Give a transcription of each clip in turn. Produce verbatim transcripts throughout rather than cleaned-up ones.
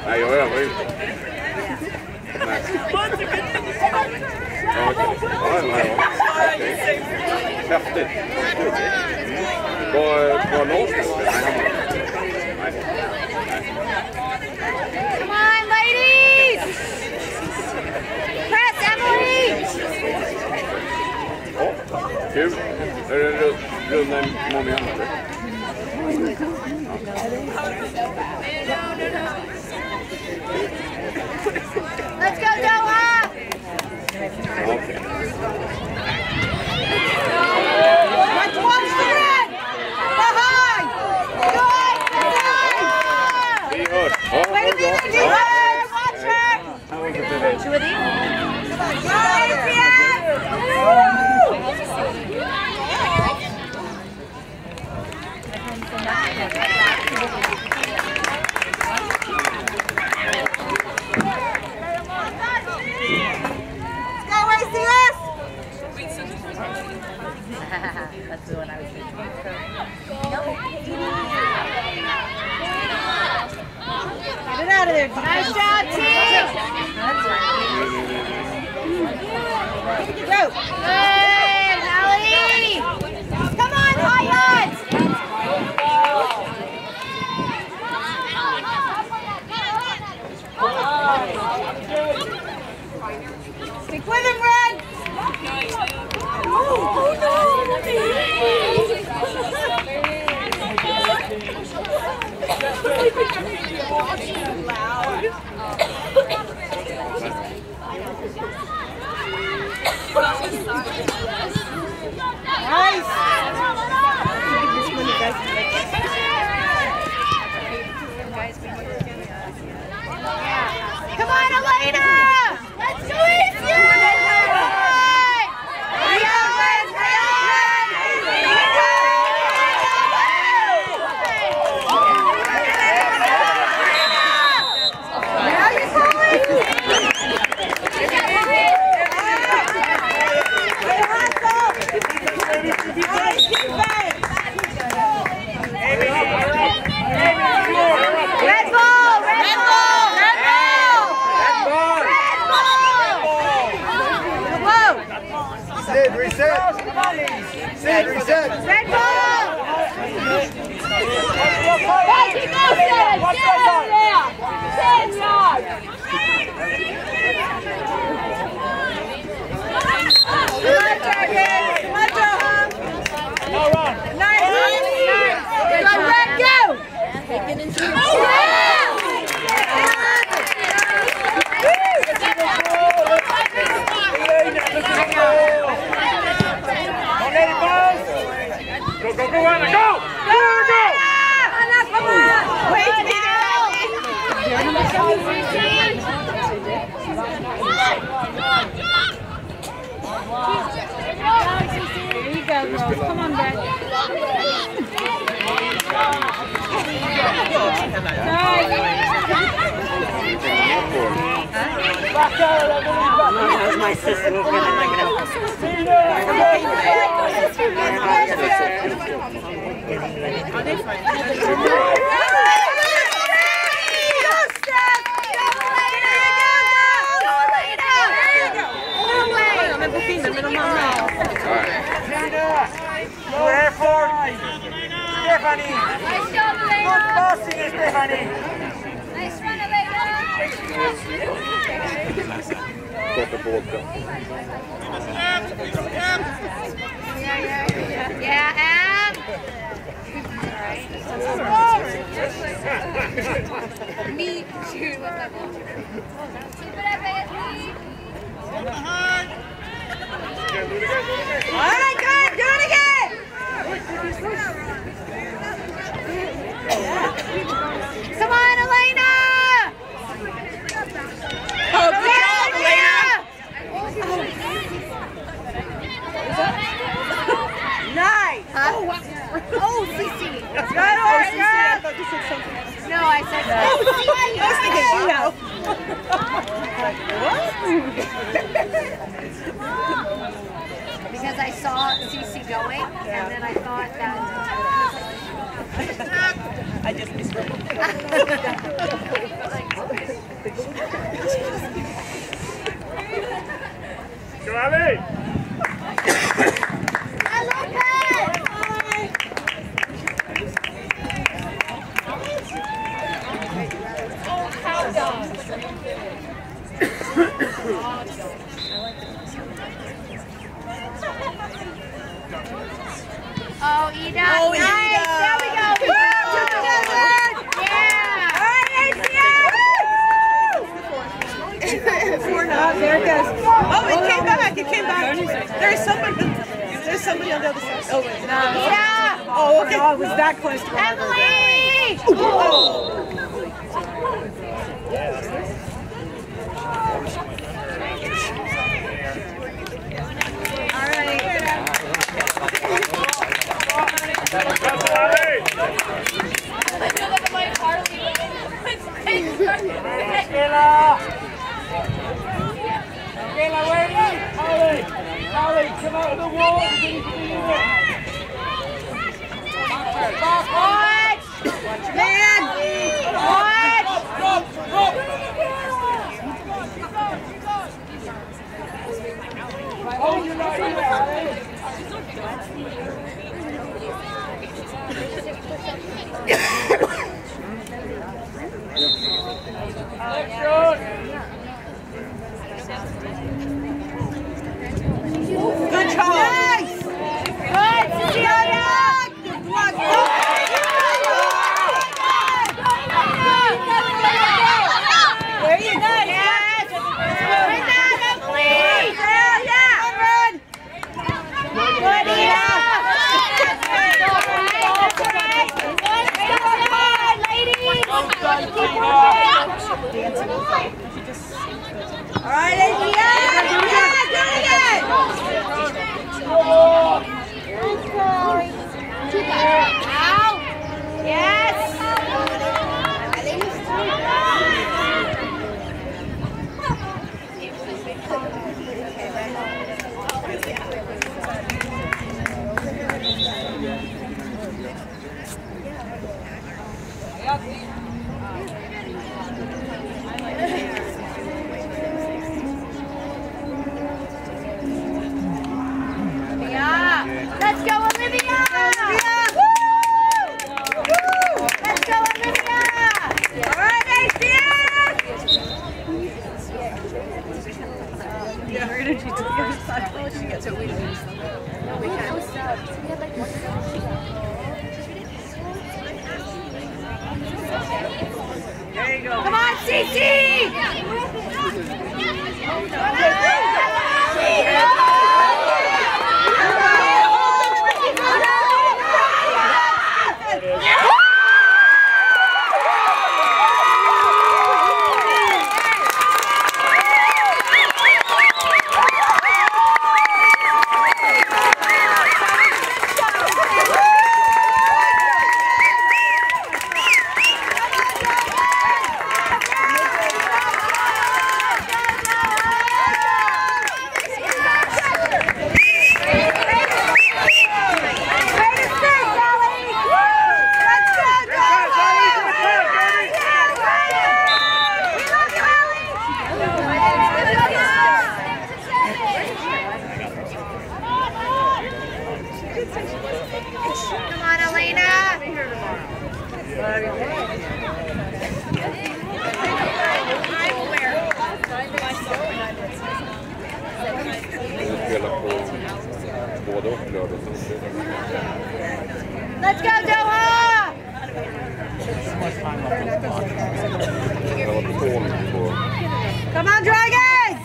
Nej, jag övar ju inte. Nej. Ja, okej. Ja, ja, ja. Okej. Häftigt. Vad var Lars då? Nej. Come on, ladies! Press, Emily! Ja, kul. Är det runda imorgon igen eller? Let's go, Doha! Okay. Let's watch the red! Behind! Good! Good! Vi hörs. Ja, Wait a minute, you guys! Watch her! Two of these? Hi, Adrian! That's the one I was thinking. Get it out of there. Nice job, team. Go. Good, Allie. Come on, Hyatt. Stick with him, Red. Oh, no. Nice. Come on, Elena. Let's go easy. Sid, reset! Sid, reset! Red ball! Hey, you go, Sid! Get over there! Ten yards! Come on, Dragon! Come on, Johan! No run! Nice! Nice! Go, Red, go! Take it into your Go, go, go, Anna, go! Go, go! Anna, come on! Wait, There you go, girls. Come on, Brad. How's my sister? We're Stephanie! Nice job, Elena! Good passing, Stephanie! Nice run, Elena! Korta båten. Yeah, yeah, yeah. Yeah, Em! Me too. Keep it up, Anthony. All right, good. Do it again. Come on, Elena. Oh, good job, Elena. Nice. Huh? Oh, wow. Oh, Cece. Good, I thought you said something. No, I said that. Oh, Cece. I was thinking, you know. Because I saw Cece going, and then I thought that. I just misspoke. Go, Ali! Oh, Ida. Oh, nice. Ida. There we go. Woo! Yeah. All right, Four now. There it goes. Oh, it came back. It came back. There's somebody. There's somebody on the other side. Oh, wait. No. Ida. Oh, okay. Oh, it was that close to Emily. Oh. All right. Kayla! Kayla, wait! Ali! Ali, come out of the wall! Watch. Man. Watch. Oh, you're right here, Ali! Good job. Nice. Good, Cecilia. Good luck. There you go. Yes. Win that, Emily. Yeah, yeah. Run. Good, Ida. All right, Asia. Yeah, do it again. Out. Yes. Let's go, Olivia! Olivia! Woo! Woo! Let's go, Olivia! All right, Adrian! Yeah, her energy to the other side. She gets it. We don't. No, we can't. There you go. Come on, Cece! Come on, Elena. Let's go, Doha! Come on, Dragons!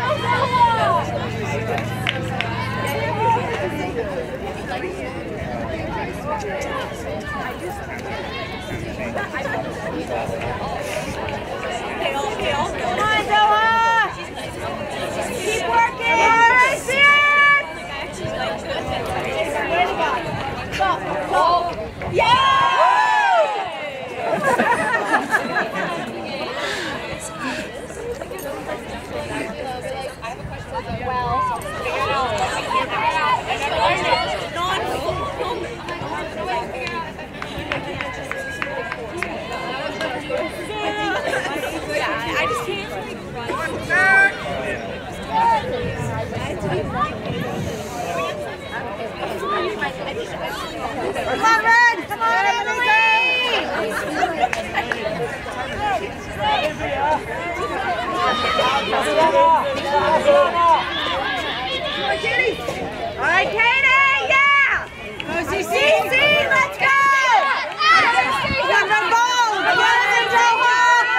Come on, Doha! Keep working! All right, Sid! Go, go! Yeah! right, Katie, yeah! Go, C C, let's go! Got the ball! Get it, Joha!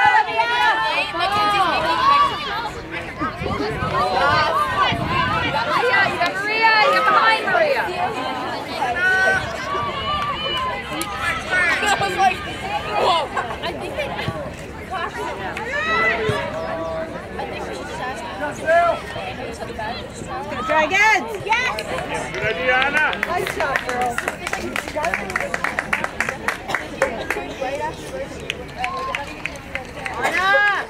Maria, you got Maria, you got behind Maria. I was like, whoa. I think they... I think we should just ask them. Gonna try again! Yes! Good idea, Anna. Nice shot, girl. Anna!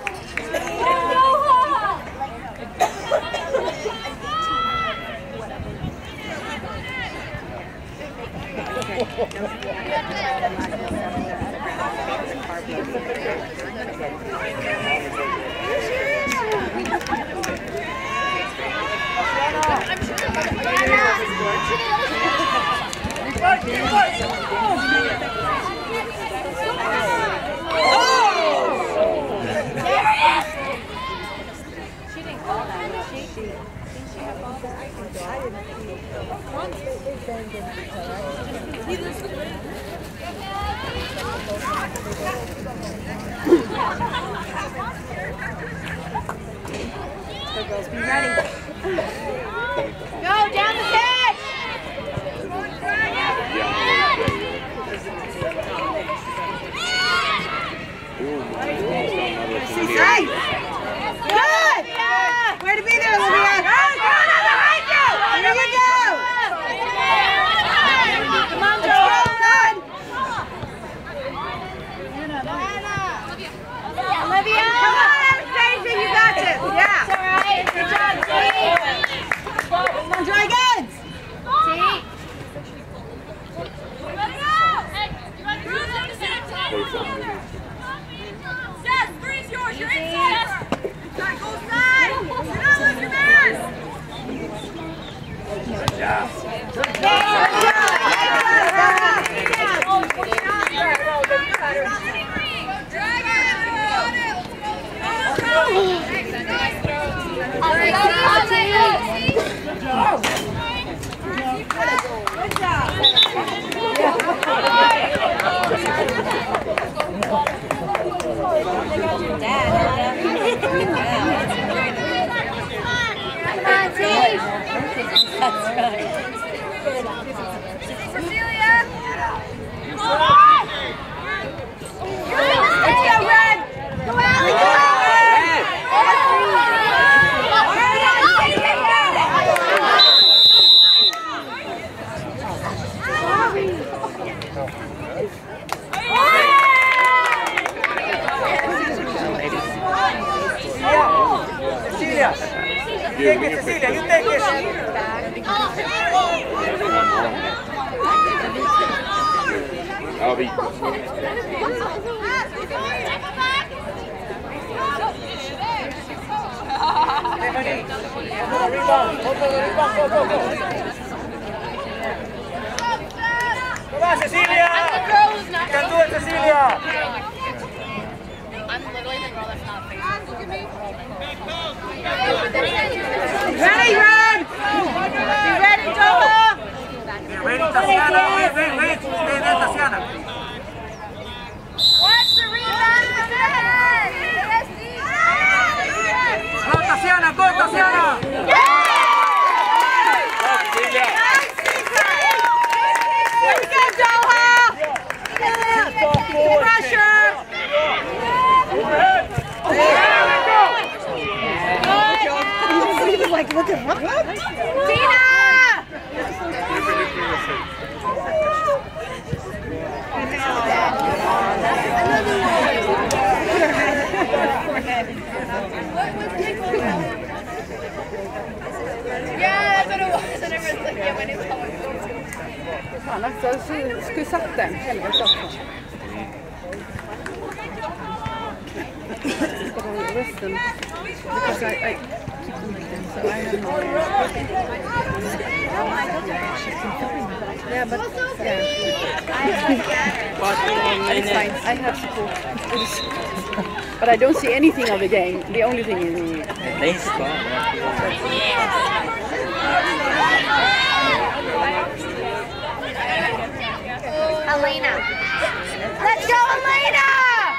Girls, be ready. Go, down the pitch! She's right. Good! Way to be there, Olivia. Go, go, behind you! There you go! Come on, Joel. Good. Olivia! Come on, Anastasia, you got this. Yeah. It's all right. Good job, Steve. Come on, try again. Steve. Seth, three's yours. You're in, Seth. Side, go side. You're not losing man. Good job. Good job. Cecilia, you take it, Cecilia, you take it. I'll be. Rebound, go, go, rebound, go, go, go. Come on, Cecilia. You can do it, Cecilia. I'm literally the girl that's not facing. Ready, Red? You ready, Joel? Ready, Tatiana. Wait, wait, wait. Stay there, Tatiana. Watch the rebound for Seth. Go, Tatiana, go, Tatiana. Way to go, Joel! Pressure! He was like, what the fuck? Tina! Yeah, that's what it was. And everyone's like, yeah, my name's Helen. Fan, alltså, så skulle satt den. Helvete också. Listen, because I, I keep looking, so I don't know. Yeah, but yeah. But um, it's fine. I have support. But I don't see anything of the game. The only thing is They strong. Elena. Let's go, Elena!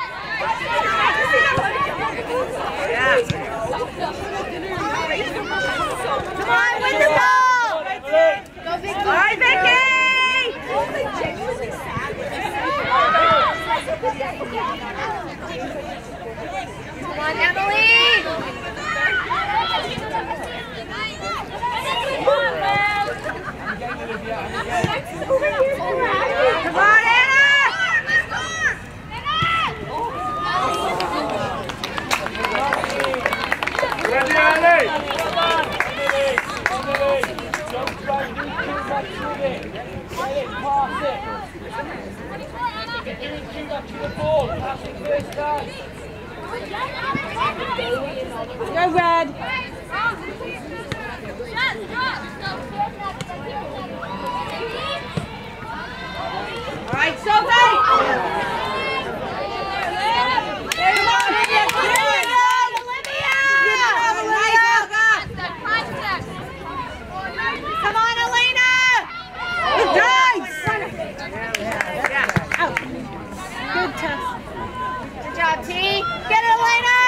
Come on, win the ball! Go, Vicky! All right, Vicky! Come on, Emily! Come on, Anna! Ready, Ali! Go red. All right, Sophie. Come on, Olivia. Come on, Elena. Good dives. Good test. Good job, T. Get it, Elena!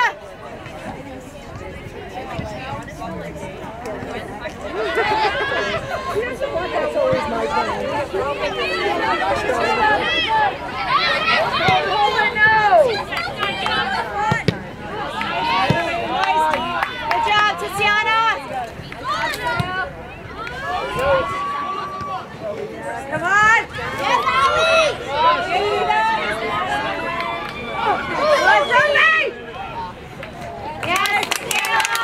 Good job, Tiziana! Come on. Yes, Ellie! Let's go, Nate. Yes, Kayla!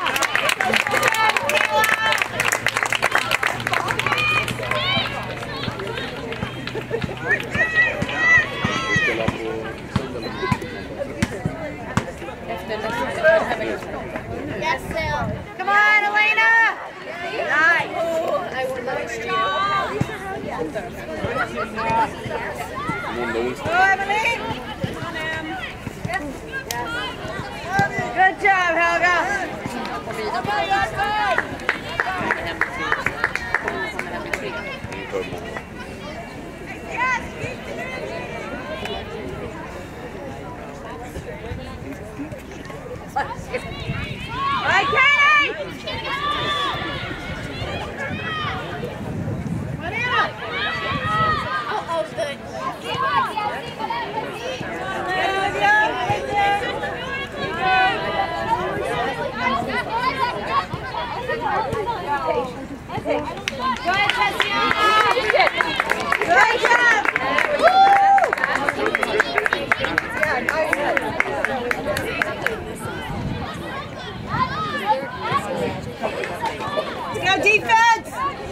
Yes, Sil. Come on, Elena! Nice. Nice job. Go, Emily. Good job, Helga. All right, Katie. Oh, good. Go ahead, Tatiana. Good job. Go defense.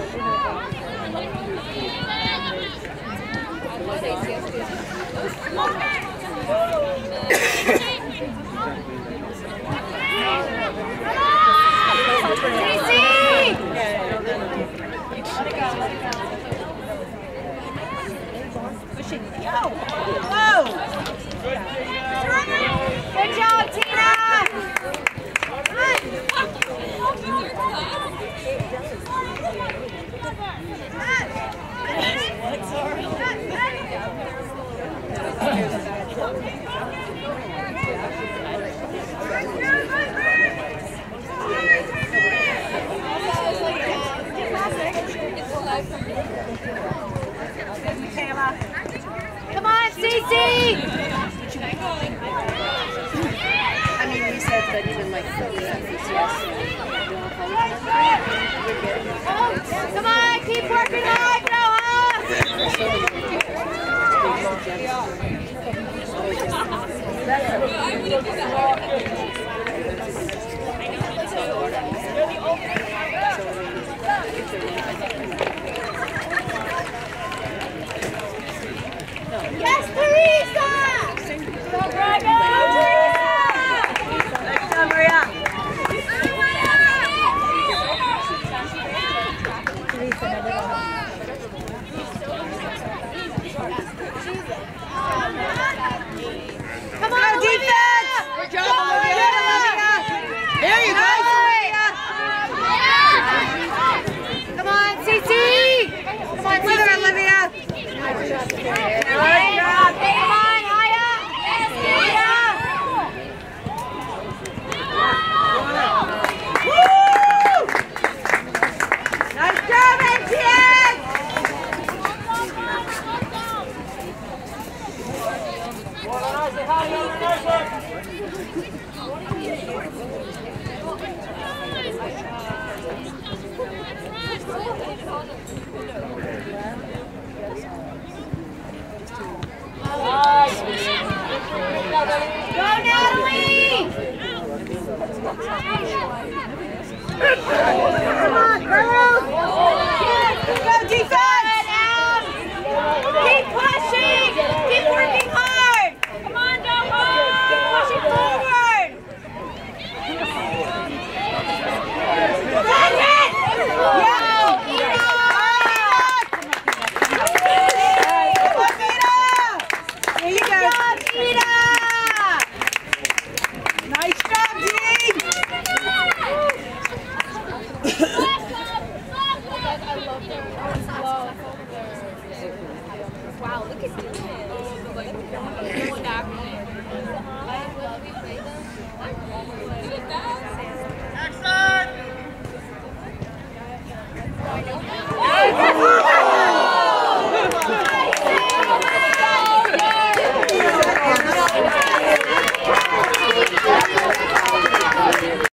Whoa! Good job, Tina! Come on, There you go, Sophia. Come on, Cece! Come on, With her, Olivia. Nice job. Come on, Aya! Aya! Woo! Nice job, N T X! Go, Natalie! Come on, girls! Go, defense! Keep pushing! Keep working hard! Come on, Domo! Keep pushing forward! That's it! Wow, Ina! There you go. Ina! Nice job, Dean. Wow, look at this. Action!